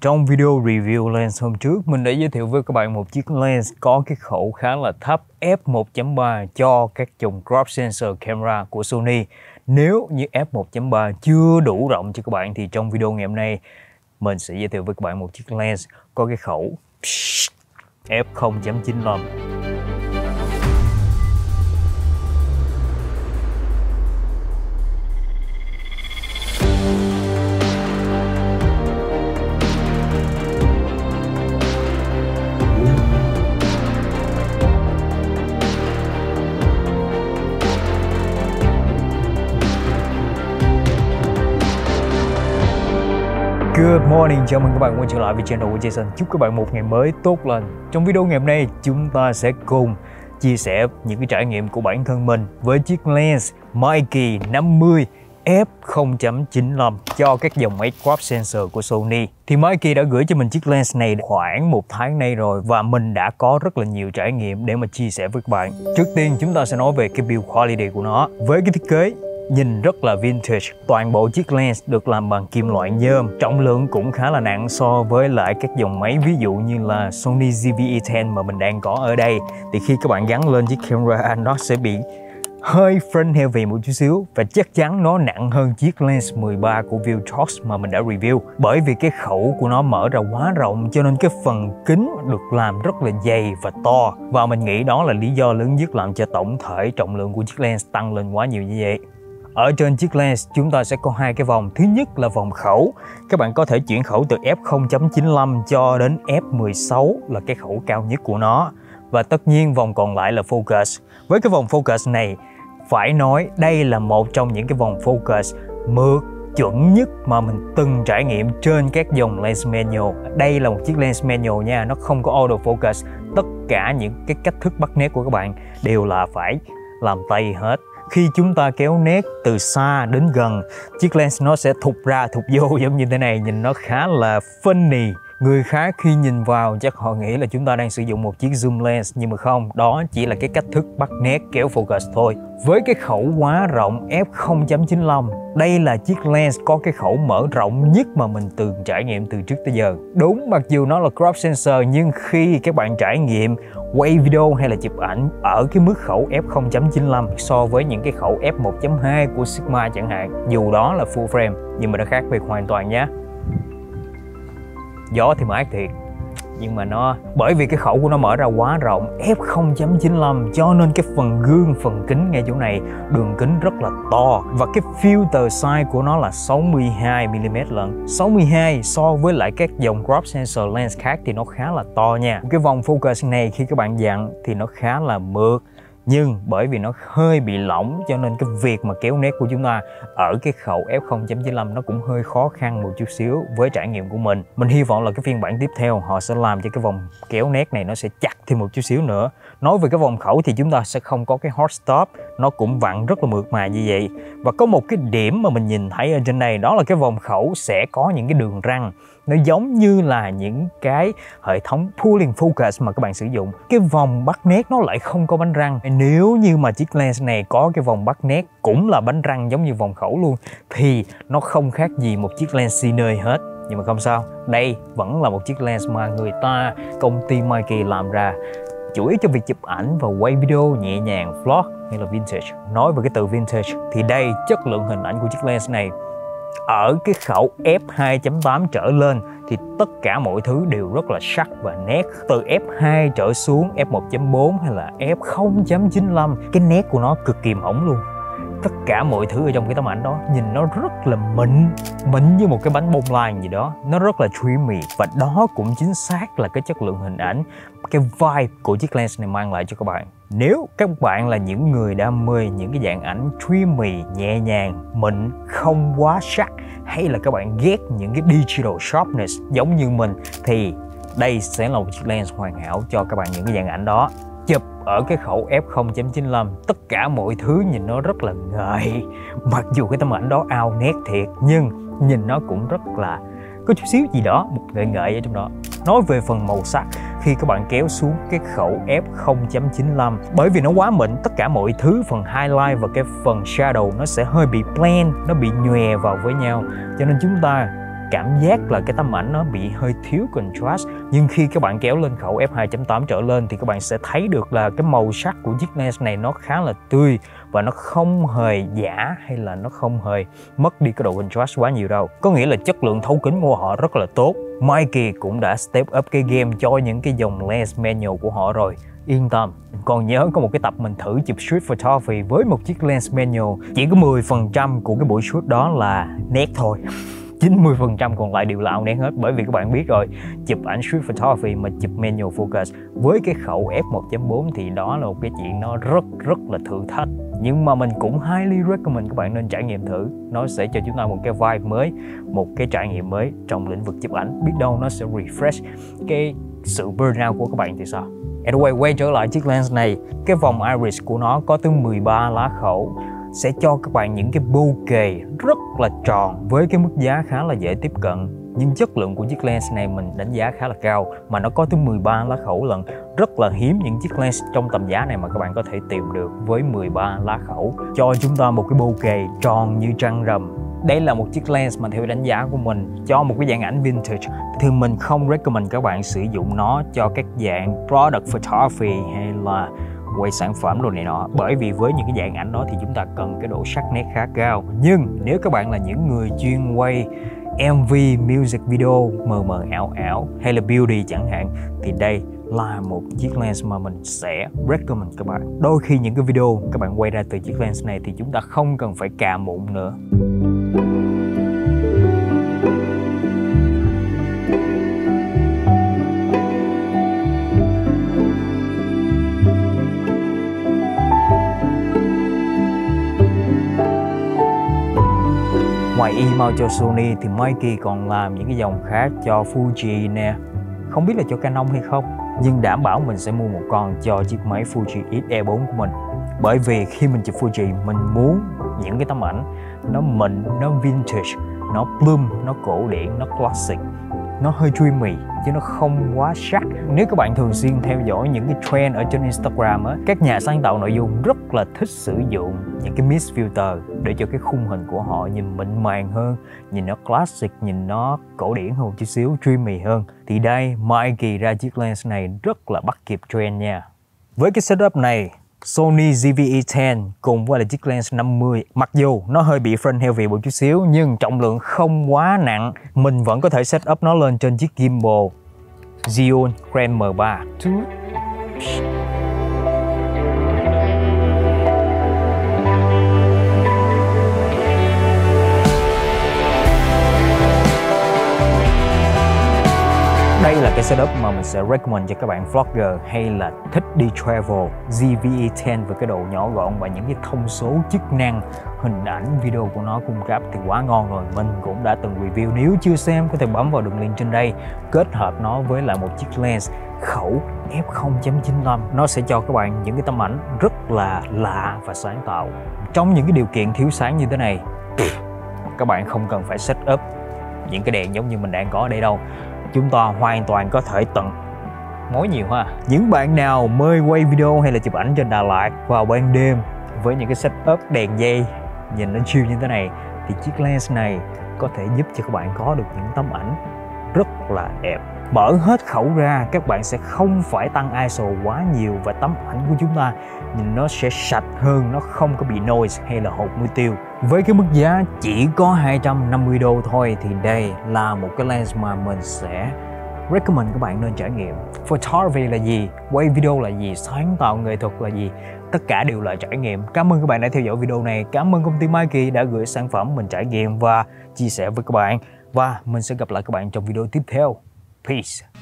Trong video review lens hôm trước, mình đã giới thiệu với các bạn một chiếc lens có cái khẩu khá là thấp f1.3 cho các dòng crop sensor camera của Sony. Nếu như f1.3 chưa đủ rộng cho các bạn thì trong video ngày hôm nay mình sẽ giới thiệu với các bạn một chiếc lens có cái khẩu f0.95. Good morning, chào mừng các bạn quay trở lại với channel của Jason. Chúc các bạn một ngày mới tốt lành. Trong video ngày hôm nay, chúng ta sẽ cùng chia sẻ những cái trải nghiệm của bản thân mình với chiếc lens Mikey 50 f0.95 cho các dòng máy crop sensor của Sony. Thì Mikey đã gửi cho mình chiếc lens này khoảng 1 tháng nay rồi và mình đã có rất là nhiều trải nghiệm để mà chia sẻ với các bạn. Trước tiên chúng ta sẽ nói về cái build quality của nó. Với cái thiết kế nhìn rất là vintage, toàn bộ chiếc lens được làm bằng kim loại nhôm, trọng lượng cũng khá là nặng so với lại các dòng máy ví dụ như là Sony ZV-E10 mà mình đang có ở đây. Thì khi các bạn gắn lên chiếc camera nó sẽ bị hơi front heavy một chút xíu và chắc chắn nó nặng hơn chiếc lens 13 của Viltrox mà mình đã review, bởi vì cái khẩu của nó mở ra quá rộng cho nên cái phần kính được làm rất là dày và to, và mình nghĩ đó là lý do lớn nhất làm cho tổng thể trọng lượng của chiếc lens tăng lên quá nhiều như vậy. Ở trên chiếc lens chúng ta sẽ có hai cái vòng. Thứ nhất là vòng khẩu. Các bạn có thể chuyển khẩu từ f0.95 cho đến f16 là cái khẩu cao nhất của nó. Và tất nhiên vòng còn lại là focus. Với cái vòng focus này, phải nói đây là một trong những cái vòng focus mượt chuẩn nhất mà mình từng trải nghiệm trên các dòng lens manual. Đây là một chiếc lens manual nha, nó không có auto focus. Tất cả những cái cách thức bắt nét của các bạn đều là phải làm tay hết. Khi chúng ta kéo nét từ xa đến gần, chiếc lens nó sẽ thụt ra thụt vô giống như thế này, nhìn nó khá là funny. Người khác khi nhìn vào chắc họ nghĩ là chúng ta đang sử dụng một chiếc zoom lens, nhưng mà không, đó chỉ là cái cách thức bắt nét kéo focus thôi. Với cái khẩu quá rộng f0.95, đây là chiếc lens có cái khẩu mở rộng nhất mà mình từng trải nghiệm từ trước tới giờ. Đúng, mặc dù nó là crop sensor nhưng khi các bạn trải nghiệm quay video hay là chụp ảnh ở cái mức khẩu f0.95 so với những cái khẩu f1.2 của Sigma chẳng hạn, dù đó là full frame nhưng mà nó khác biệt hoàn toàn nhé. Gió thì mát thiệt, nhưng mà bởi vì cái khẩu của nó mở ra quá rộng f0.95 cho nên cái phần gương, phần kính ngay chỗ này đường kính rất là to, và cái filter size của nó là 62mm lận. 62 so với lại các dòng crop sensor lens khác thì nó khá là to nha. Cái vòng focus này khi các bạn dặn thì nó khá là mượt, nhưng bởi vì nó hơi bị lỏng cho nên cái việc mà kéo nét của chúng ta ở cái khẩu f0.95 nó cũng hơi khó khăn một chút xíu với trải nghiệm của mình. Mình hy vọng là cái phiên bản tiếp theo họ sẽ làm cho cái vòng kéo nét này nó sẽ chặt thêm một chút xíu nữa. Nói về cái vòng khẩu thì chúng ta sẽ không có cái hot stop, nó cũng vặn rất là mượt mà như vậy. Và có một cái điểm mà mình nhìn thấy ở trên đây, đó là cái vòng khẩu sẽ có những cái đường răng. Nó giống như là những cái hệ thống pulling focus mà các bạn sử dụng. Cái vòng bắt nét nó lại không có bánh răng. Nếu như mà chiếc lens này có cái vòng bắt nét cũng là bánh răng giống như vòng khẩu luôn thì nó không khác gì một chiếc lens Cine hết. Nhưng mà không sao, đây vẫn là một chiếc lens mà công ty Mikey làm ra chủ yếu cho việc chụp ảnh và quay video nhẹ nhàng, vlog hay là vintage. Nói về cái từ vintage thì đây, chất lượng hình ảnh của chiếc lens này ở cái khẩu f2.8 trở lên thì tất cả mọi thứ đều rất là sắc và nét. Từ f2 trở xuống, f1.4 hay là f0.95, cái nét của nó cực kỳ mỏng luôn. Tất cả mọi thứ ở trong cái tấm ảnh đó nhìn nó rất là mịn như một cái bánh bông lan gì đó. Nó rất là dreamy, và đó cũng chính xác là cái chất lượng hình ảnh, cái vibe của chiếc lens này mang lại cho các bạn. Nếu các bạn là những người đam mê những cái dạng ảnh dreamy, nhẹ nhàng, mịn, không quá sắc, hay là các bạn ghét những cái digital sharpness giống như mình, thì đây sẽ là một chiếc lens hoàn hảo cho các bạn những cái dạng ảnh đó. Chụp ở cái khẩu f0.95, tất cả mọi thứ nhìn nó rất là ngời. Mặc dù cái tấm ảnh đó ao nét thiệt, nhưng nhìn nó cũng rất là có chút xíu gì đó, một ngợi ở trong đó. Nói về phần màu sắc, khi các bạn kéo xuống cái khẩu f0.95, bởi vì nó quá mịn, tất cả mọi thứ, phần highlight và cái phần shadow nó sẽ hơi bị blend, nó bị nhòe vào với nhau, cho nên chúng ta cảm giác là cái tấm ảnh nó bị hơi thiếu contrast. Nhưng khi các bạn kéo lên khẩu f2.8 trở lên thì các bạn sẽ thấy được là cái màu sắc của chiếc lens này nó khá là tươi và nó không hề giả hay là nó không hề mất đi cái độ contrast quá nhiều đâu. Có nghĩa là chất lượng thấu kính của họ rất là tốt. Mikey cũng đã step up cái game cho những cái dòng lens manual của họ rồi. Yên tâm. Còn nhớ có một cái tập mình thử chụp street photography với một chiếc lens manual, chỉ có 10% của cái buổi shoot đó là nét thôi. 90% còn lại đều là out nét hết, bởi vì các bạn biết rồi, chụp ảnh street photography mà chụp manual focus với cái khẩu f1.4 thì đó là một cái chuyện nó rất là thử thách. Nhưng mà mình cũng highly recommend các bạn nên trải nghiệm thử. Nó sẽ cho chúng ta một cái vibe mới, một cái trải nghiệm mới trong lĩnh vực chụp ảnh. Biết đâu nó sẽ refresh cái sự burnout của các bạn thì sao. Anyway, quay trở lại chiếc lens này, cái vòng iris của nó có tới 13 lá khẩu, sẽ cho các bạn những cái bokeh rất là tròn với cái mức giá khá là dễ tiếp cận. Nhưng chất lượng của chiếc lens này mình đánh giá khá là cao, mà nó có tới 13 lá khẩu lận. Rất là hiếm những chiếc lens trong tầm giá này mà các bạn có thể tìm được với 13 lá khẩu, cho chúng ta một cái bokeh tròn như trăng rằm. Đây là một chiếc lens mà theo đánh giá của mình cho một cái dạng ảnh vintage thì mình không recommend các bạn sử dụng nó cho các dạng product photography hay là quay sản phẩm đồ này nọ, bởi vì với những cái dạng ảnh đó thì chúng ta cần cái độ sắc nét khá cao. Nhưng nếu các bạn là những người chuyên quay MV, music video mờ mờ ảo ảo hay là beauty chẳng hạn, thì đây là một chiếc lens mà mình sẽ recommend các bạn. Đôi khi những cái video các bạn quay ra từ chiếc lens này thì chúng ta không cần phải cà mụn nữa. Ngoài email cho Sony thì Mikey còn làm những cái dòng khác cho Fuji nè. Không biết là cho Canon hay không, nhưng đảm bảo mình sẽ mua một con cho chiếc máy Fuji X-E4 của mình. Bởi vì khi mình chụp Fuji, mình muốn những cái tấm ảnh nó mịn, nó vintage, nó plum, nó cổ điển, nó classic, nó hơi dreamy chứ nó không quá sắc. Nếu các bạn thường xuyên theo dõi những cái trend ở trên Instagram á, các nhà sáng tạo nội dung rất là thích sử dụng những cái mist filter để cho cái khung hình của họ nhìn mịn màng hơn, nhìn nó classic, nhìn nó cổ điển hơn một chút xíu, dreamy hơn. Thì đây, Mikey ra chiếc lens này rất là bắt kịp trend nha. Với cái setup này, Sony ZV-E10 cùng với là chiếc lens 50, mặc dù nó hơi bị front heavy một chút xíu nhưng trọng lượng không quá nặng, mình vẫn có thể set up nó lên trên chiếc gimbal Zhiyun Grand M3. Đây là cái setup mà mình sẽ recommend cho các bạn vlogger hay là thích đi travel. ZV-E10 với cái độ nhỏ gọn và những cái thông số chức năng, hình ảnh, video của nó cung cấp thì quá ngon rồi. Mình cũng đã từng review, nếu chưa xem có thể bấm vào đường link trên đây. Kết hợp nó với lại một chiếc lens khẩu f0.95, nó sẽ cho các bạn những cái tấm ảnh rất là lạ và sáng tạo. Trong những cái điều kiện thiếu sáng như thế này, các bạn không cần phải set up những cái đèn giống như mình đang có ở đây đâu. Chúng ta hoàn toàn có thể tận mối nhiều ha. Những bạn nào mê quay video hay là chụp ảnh trên Đà Lạt vào ban đêm với những cái setup đèn dây nhìn nó chill như thế này thì chiếc lens này có thể giúp cho các bạn có được những tấm ảnh rất là đẹp. Mở hết khẩu ra, các bạn sẽ không phải tăng ISO quá nhiều và tấm ảnh của chúng ta nhìn nó sẽ sạch hơn, nó không có bị noise hay là hột mũi tiêu. Với cái mức giá chỉ có 250 đô thôi thì đây là một cái lens mà mình sẽ recommend các bạn nên trải nghiệm. Photography là gì? Quay video là gì? Sáng tạo nghệ thuật là gì? Tất cả đều là trải nghiệm. Cảm ơn các bạn đã theo dõi video này. Cảm ơn công ty Mikey đã gửi sản phẩm mình trải nghiệm và chia sẻ với các bạn. Và mình sẽ gặp lại các bạn trong video tiếp theo. Peace!